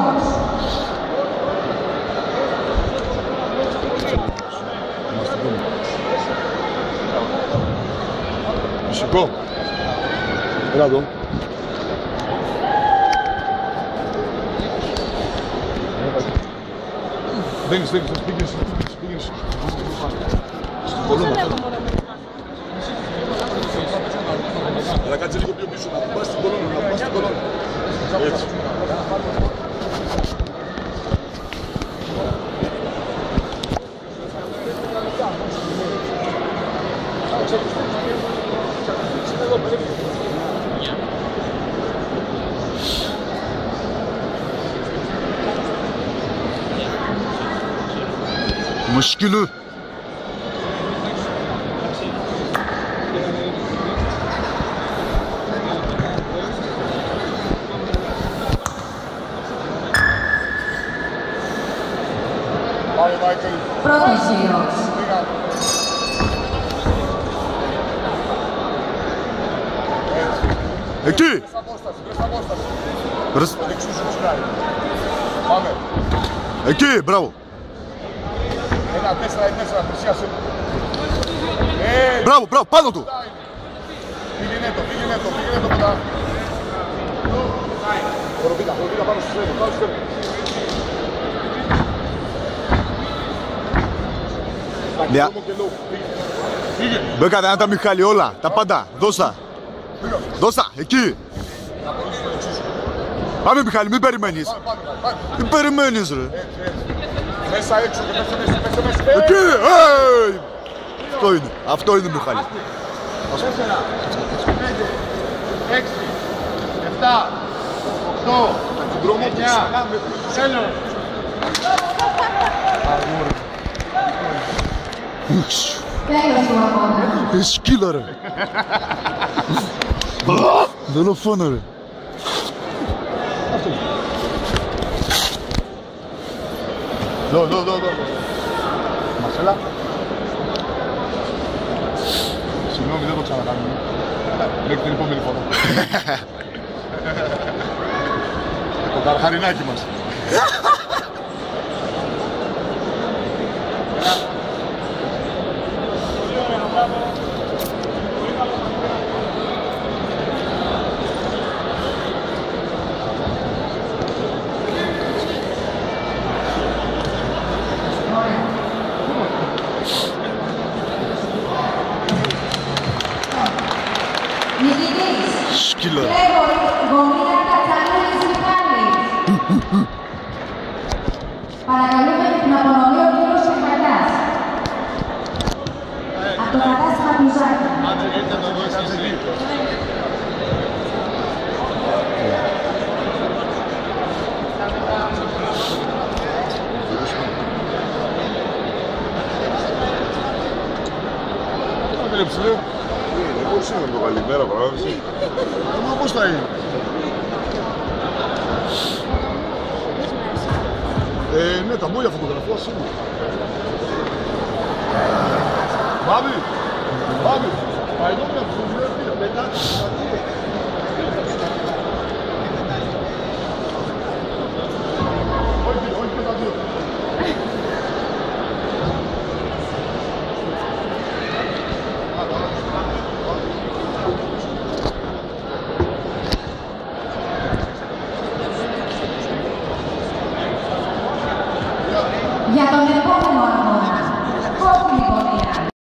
Γιώργος. Φυσικό. Έλα εδώ. Δίνεις, πήγαινες. Στην κολόνα. Αλλά κάτσε λίγο πιο πίσω, να πας στην κολόνα, Έτσι. Muşkülü. Πρώτος γύρος. Εκεί! Εκεί, μπράβο! Ένα 4-4, πλησιάσε. Μπράβο, πάνω του! Πήγαινε το μετά. Χοροπίτα πάνω στο στρέμμα, Μπέκα, δεν τα Μιχάλη όλα, τα πάντα, δώσα, εκεί! Πάμε Μιχάλη, μην περιμένεις! Τι περιμένεις ρε! Μέσα έξω και μέσα. Εκεί! Αυτό είναι Μιχάλη. 4, 5, 6, 7, 8, 9, τέλος. Τέλος του αγώνα. Σκύλα ρε! Δολοφόνο ρε! Δω. Μαρσέλα. Συγγνώμη, δεν το ξανακάνουμε. Μέχρι την επόμενη φορά. Το καρχαρινάκι μας. Σκύλα. Παρακαλούμε την απονομή ο κύριος Σεχαλιάς. Από το κατάστημα του Ζάκη. Πώς είναι το καλημέρα, παράδειγμα. Πώς θα είναι. Ναι, τα μόλια φωτογραφία σίγουρα. Μπάμπη, πάει εδώ μια φωτογραφία, μετά. Όχι και τα δύο. Για τον